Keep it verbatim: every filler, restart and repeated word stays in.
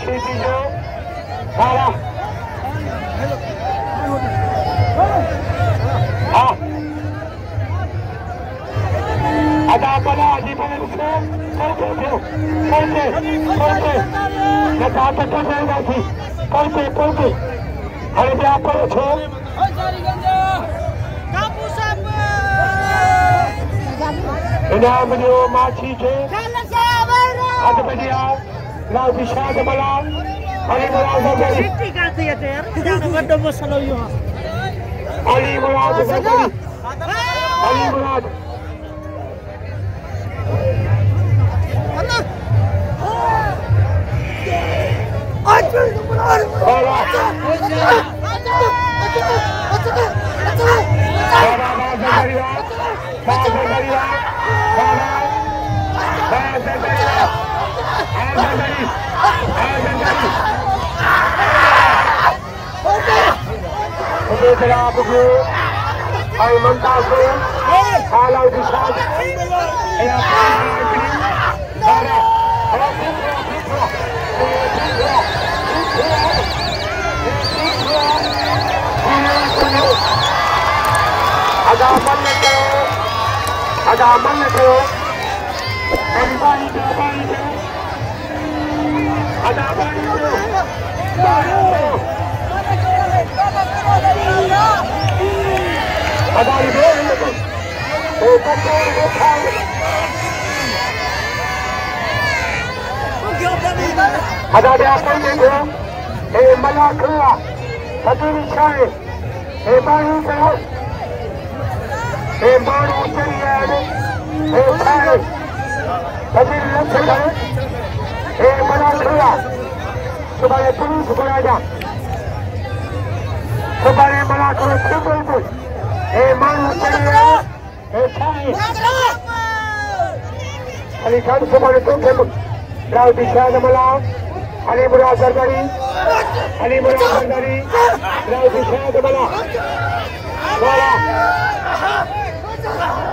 सीटी जो सारा हाँ अदा बना जी बने से करते थे करते करते मैं कहा तक कर रहा थी करते करते हरे क्या पर छो इनाम जो माछी थे आज बढ़िया लाहौती शाहिद मलाह अली मुराद ज़रदारी सिटी करते हैं यार जानो बड़ो मसलो यो अली मुराद ज़रदारी अली मुराद अच्छा आपको आई मनता को लाहौती शाहिद अदा मन को अदा मन को पानी को पानी को अदा पानी को अदा ओ कंट्रोल को खाओ अदा दे पानी को ए मलाखरा खतरन छाए ए बाणू को ए बाणू चलिए ए छाए कभी लक्ष्य है ए मलाखरा सुबह पुलिस को आजा सुबह मलाखरा सुबह को ए बाणू चलिए ए छाए अली खान सुबह तो के लाहौती शाहिद मलाह अली मुराद ज़रदारी अली मुराद ज़रदारी लाहौती शाहिद मलाह